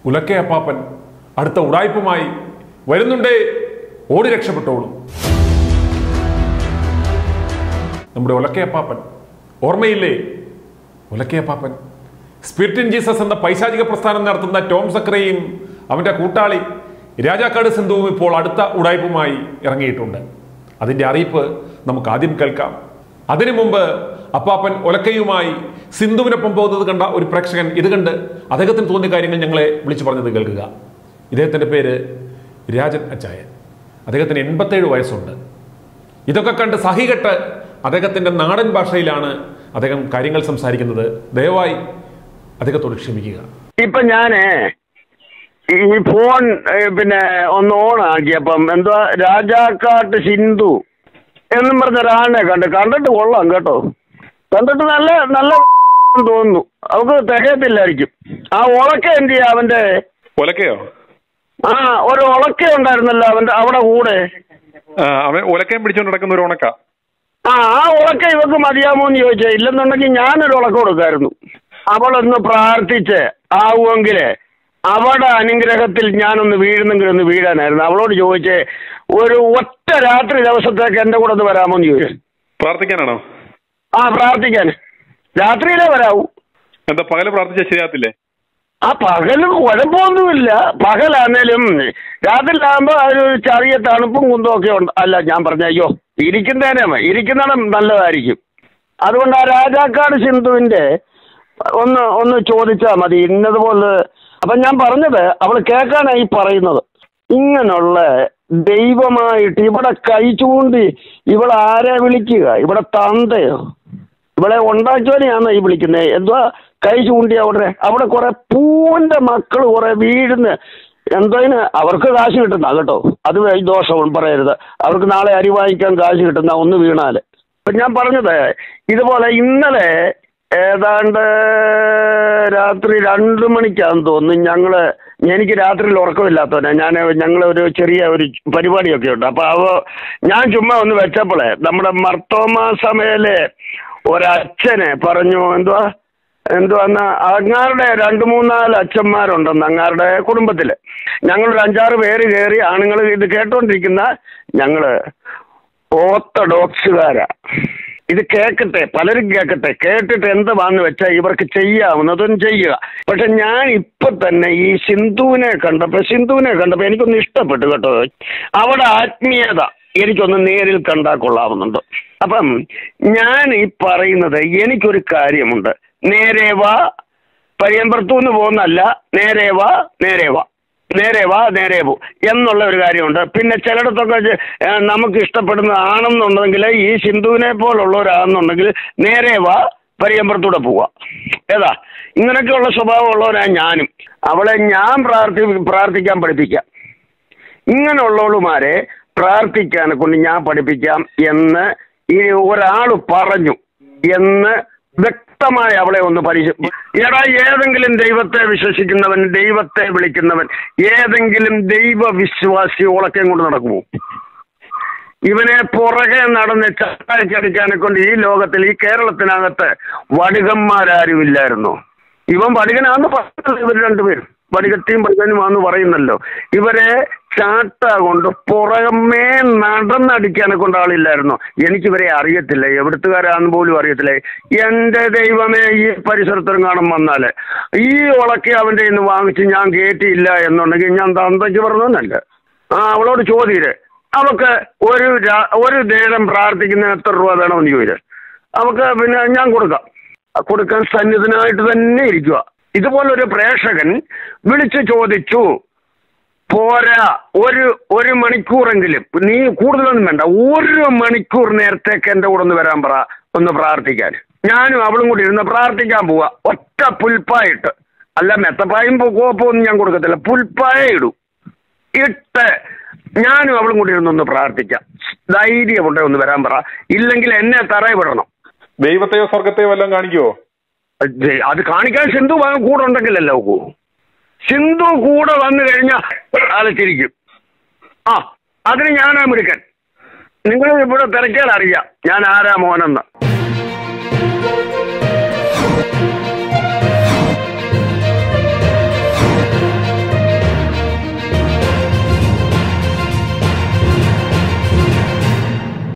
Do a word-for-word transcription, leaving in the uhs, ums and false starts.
ഉലക്കെ അപ്പാപ്പൻ അടുത്ത ഉടായ്പുമായി വരുന്നുണ്ടേ, ഓടി രക്ഷപ്പെട്ടോളൂ. നമ്മുടെ ഉലക്കെ അപ്പാപ്പൻ ഓർമ്മയില്ലേ? ഉലക്കെ അപ്പാപ്പൻ സ്പിരിറ്റ് ഇൻ ജീസസ് എന്ന പൈശാചിക പ്രസ്ഥാനം നടത്തുന്ന ടോം സക്രയും അവന്റെ കൂട്ടാളി രാജാക്കാട് സിന്ധുവും ഇപ്പോൾ അടുത്ത ഉടായ്പുമായി ഇറങ്ങിയിട്ടുണ്ട്. അതിന്റെ അറിയിപ്പ് നമുക്ക് ആദ്യം കേൾക്കാം. അതിനു മുമ്പ് അപ്പാപ്പൻ ഒലക്കയുമായി സിന്ധുവിനൊപ്പം പോകുന്നത് കണ്ട ഒരു പ്രേക്ഷകൻ ഇത് കണ്ട് അദ്ദേഹത്തിന് തോന്നിയ കാര്യങ്ങൾ ഞങ്ങളെ വിളിച്ചു പറഞ്ഞത് കേൾക്കുക. ഇദ്ദേഹത്തിൻ്റെ പേര് രാജൻ അച്ചായൻ. അദ്ദേഹത്തിന് എൺപത്തേഴ് വയസ്സുണ്ട്. ഇതൊക്കെ കണ്ട് സഹികെട്ട് അദ്ദേഹത്തിൻ്റെ നാടൻ ഭാഷയിലാണ് അദ്ദേഹം കാര്യങ്ങൾ സംസാരിക്കുന്നത്. ദയവായി അദ്ദേഹത്തോട് ക്ഷമിക്കുക. ഇപ്പൊ ഞാന് ഈ ഫോൺ പിന്നെ ഒന്ന് ഓൺ ആക്കിയപ്പം എന്തുവാ രാജാക്കാട്ട് സിന്ധു എന്നും പറഞ്ഞ ഒരാളിനെ കണ്ട് കണ്ടിട്ട് കൊള്ളാം കേട്ടോ. കണ്ടിട്ട് നല്ല നല്ല തോന്നുന്നു. അവർക്ക് തികയത്തില്ലായിരിക്കും. ആ ഉളക്ക എന്ത് ചെയ്യാ അവന്റെ ഒലക്കയോ? ആ ഒരു ഉളക്ക ഉണ്ടായിരുന്നല്ലോ അവന്റെ അവിടെ കൂടെ. അവൻ ഒലക്കയും പിടിച്ചോണ്ട് നടക്കുന്ന ഒരു ഉണക്ക. ആ ആ ഉളക്ക ഇവർക്ക് മതിയാമോ എന്ന് ചോദിച്ചാൽ ഇല്ലെന്നുണ്ടെങ്കിൽ ഞാനൊരു ഉളക്ക കൊടുക്കായിരുന്നു. അവളൊന്ന് പ്രാർത്ഥിച്ച് ആവുമെങ്കില് അവളുടെ അനുഗ്രഹത്തിൽ ഞാനൊന്ന് വീഴുന്നെങ്കിൽ ഒന്ന് വീഴാനായിരുന്നു. അവളോട് ചോദിച്ചേ ഒരു ഒറ്റ രാത്രി ദിവസത്തേക്ക് എന്റെ കൂടെ ഒന്ന് വരാമോ എന്ന് ചോദിച്ചു. പ്രാർത്ഥിക്കാനാണോ? ആ പ്രാർത്ഥിക്കാൻ രാത്രിയിലേ വരാവൂ. എന്താ പകല് പ്രാർത്ഥിച്ചാൽ ശരിയാത്തില്ലേ? ആ പകല് കുഴപ്പമൊന്നുമില്ല. പകലാന്നേലും രാത്രിയിലാകുമ്പോ ഒരു ചെറിയ തണുപ്പും കുന്തവും ഒക്കെ ഉണ്ട്. അല്ല ഞാൻ പറഞ്ഞ അയ്യോ ഇരിക്കുന്നതിനെ ഇരിക്കുന്നിടം നല്ലതായിരിക്കും. അതുകൊണ്ട് ആ രാജാക്കാട് സിന്ധുവിന്റെ ഒന്ന് ഒന്ന് ചോദിച്ചാൽ മതി ഇന്നതുപോലെ. അപ്പൊ ഞാൻ പറഞ്ഞത് അവൾ കേൾക്കാനായി പറയുന്നത് ഇങ്ങനെയുള്ള ദൈവമായിട്ട് ഇവിടെ കൈ ചൂണ്ടി ഇവിടെ ആരെ വിളിക്കുക? ഇവിടെ തന്തയോ? ഇവിടെ ഉണ്ടാക്കിയവനെയാണോ ഈ വിളിക്കുന്നത്? എന്തുവാ കൈ ചൂണ്ടി അവിടെ അവിടെ കുറെ പൂവിന്റെ മക്കൾ കുറെ വീഴുന്ന എന്തതിന് അവർക്ക് കാശ് കിട്ടുന്ന കേട്ടോ. അത് ദോഷം പറയരുത്. അവർക്ക് നാളെ അരി വാങ്ങിക്കാൻ കാശ് കിട്ടുന്ന ഒന്ന് വീണാല്. ഇപ്പൊ ഞാൻ പറഞ്ഞത് ഇതുപോലെ ഇന്നലെ ഏതാണ്ട് രാത്രി രണ്ടു മണിക്കാന്ന് തോന്നുന്നു ഞങ്ങള് എനിക്ക് രാത്രിയിൽ ഉറക്കമില്ലാത്തവനെ ഞാൻ ഞങ്ങളൊരു ചെറിയ ഒരു പരിപാടിയൊക്കെ ഉണ്ട്. അപ്പൊ അവ ഞാൻ ചുമ്മാ ഒന്ന് വെച്ചപ്പോളേ നമ്മുടെ മർത്തോമാ സഭയിലെ ഒരച്ഛനെ പറഞ്ഞു എന്തുവാ എന്തുവാന്ന് അങ്ങാരുടെ രണ്ട് മൂന്നാല് അച്ഛന്മാരുണ്ടെന്ന് അങ്ങാരുടെ കുടുംബത്തില്. ഞങ്ങളൊരു അഞ്ചാറ് പേര് കയറി ആണുങ്ങൾ ഇത് കേട്ടോണ്ടിരിക്കുന്ന ഞങ്ങള് ഓർത്തഡോക്സുകാരാ. ഇത് കേൾക്കട്ടെ, പലരും കേൾക്കട്ടെ. കേട്ടിട്ട് എന്താന്ന് വെച്ചാൽ ഇവർക്ക് ചെയ്യാവുന്നതും ചെയ്യുക. പക്ഷെ ഞാൻ ഇപ്പൊ തന്നെ ഈ സിന്ധുവിനെ കണ്ടപ്പോ സിന്ധുവിനെ കണ്ടപ്പോ എനിക്കൊന്ന് ഇഷ്ടപ്പെട്ടു കേട്ടോ. അവിടെ ആത്മീയത എനിക്കൊന്ന് നേരിൽ കണ്ടാ കൊള്ളാവുന്നുണ്ട്. അപ്പം ഞാൻ ഈ പറയുന്നത് എനിക്കൊരു കാര്യമുണ്ട്. നേരെ വാ, പരിയമ്പർത്തൂന്ന് പോകുന്നല്ല, നേരെ വാ നേരെ വാ നേരെ വാ നേരെ പോ എന്നുള്ള ഒരു കാര്യമുണ്ട്. പിന്നെ ചിലയിടത്തൊക്കെ നമുക്ക് ഇഷ്ടപ്പെടുന്ന ആണെന്നുണ്ടെങ്കിൽ ഈ സിന്ധുവിനെ പോലുള്ളവരാണെന്നുണ്ടെങ്കിൽ നേരെ വാ പരിയമ്പറത്തൂടെ പോവാ. ഏതാ ഇങ്ങനെയൊക്കെയുള്ള സ്വഭാവമുള്ളവരാ ഞാനും. അവളെ ഞാൻ പ്രാർത്ഥി പ്രാർത്ഥിക്കാൻ പഠിപ്പിക്കാം. ഇങ്ങനെയുള്ളവളുമാരെ പ്രാർത്ഥിക്കാനെ കൊണ്ട് ഞാൻ പഠിപ്പിക്കാം എന്ന് ഈ ഒരാൾ പറഞ്ഞു എന്ന് വ്യക്തമായി അവളെ ഒന്ന് പരിശ എടാ ഏതെങ്കിലും ദൈവത്തെ വിശ്വസിക്കുന്നവൻ, ദൈവത്തെ വിളിക്കുന്നവൻ, ഏതെങ്കിലും ദൈവവിശ്വാസി ഉളക്കയും കൊണ്ട് നടക്കുമോ? ഇവനെ പുറകെ നടന്ന് ചാടിച്ചടിക്കാനെ കൊണ്ട് ഈ ലോകത്തിൽ ഈ കേരളത്തിനകത്ത് വടികന്മാരാരുമില്ലായിരുന്നു. ഇവൻ വടികനാന്ന് പറഞ്ഞത് ഇവർ രണ്ടുപേരും വടികത്തിയും വടികനുമാന്ന് പറയുന്നല്ലോ. ഇവരെ ചാട്ട കൊണ്ട് പുറമേ നടന്നടിക്കാനെ കൊണ്ട് ആളില്ലായിരുന്നു. എനിക്കിവരെ അറിയത്തില്ല, എവിടുത്തുകാരാന്ന് പോലും അറിയത്തില്ല. എന്റെ ദൈവമേ ഈ പരിസരത്തും കാണും വന്നാല് ഈ ഉളക്കി അവന്റെ ഇന്ന് വാങ്ങിച്ച് ഞാൻ കയറ്റിയില്ല എന്നുണ്ടെങ്കിൽ ഞാൻ തന്തയ്ക്ക് പറഞ്ഞല്ല. ആ അവളോട് ചോദിയില്ലേ അവക്ക് ഒരു ഒരു നേരം പ്രാർത്ഥിക്കുന്ന എത്ര രൂപ വേണമെന്ന് ചോദിച്ചു. അവക്ക് പിന്നെ ഞാൻ കൊടുക്കാം. കൊടുക്കാൻ സന്നിധനായിട്ട് തന്നെ ഇരിക്കുക. ഇതുപോലൊരു പ്രേക്ഷകൻ വിളിച്ചു ചോദിച്ചു പോരാ ഒരു ഒരു മണിക്കൂറെങ്കിലും, നീ കൂടുതലൊന്നും വേണ്ട, ഒരു മണിക്കൂർ നേരത്തേക്ക് എൻ്റെ കൂടെ ഒന്ന് വരാൻ പറ, ഒന്ന് പ്രാർത്ഥിക്കാൻ. ഞാനും അവളും കൂടി ഇരുന്ന് പ്രാർത്ഥിക്കാൻ പോവാ. ഒറ്റ പുൽപ്പായിട്ട്, അല്ല മെത്തപ്പായും കോപ്പൊന്നും ഞാൻ കൊടുക്കത്തില്ല, പുൽപ്പായ ഇടും. ഇട്ട് ഞാനും അവളും കൂടി ഇരുന്നൊന്ന് പ്രാർത്ഥിക്കാം. ധൈര്യമുണ്ടെ ഒന്ന് വരാൻ പറ. ഇല്ലെങ്കിൽ എന്നെ തറയെ വിടണം. ദൈവത്തെയോ സ്വർഗത്തെയോ വല്ലതും കാണിക്കുവോ? അത് കാണിക്കാൻ സിന്ധു കൂടെ ഉണ്ടെങ്കിലല്ലോ നോക്കൂ. സിന്ധു കൂടെ വന്നു കഴിഞ്ഞാൽ ആളിച്ചിരിക്കും. ആ അതിന് ഞാനാ മിടുക്കൻ. നിങ്ങൾ ഇവിടെ തിരക്കിയാൽ അറിയാം ഞാൻ ആരാ മോനെന്ന്.